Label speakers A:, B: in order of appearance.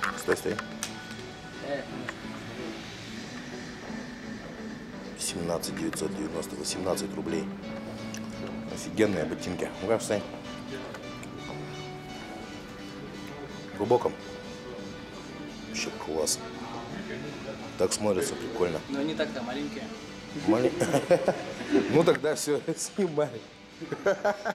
A: Стой. 17 990, 18 рублей. Офигенные ботинки. Ну-ка, встань. В глубоком. Вообще класс. Так смотрится прикольно.
B: Но они так-то маленькие.
A: Ну тогда все, снимай.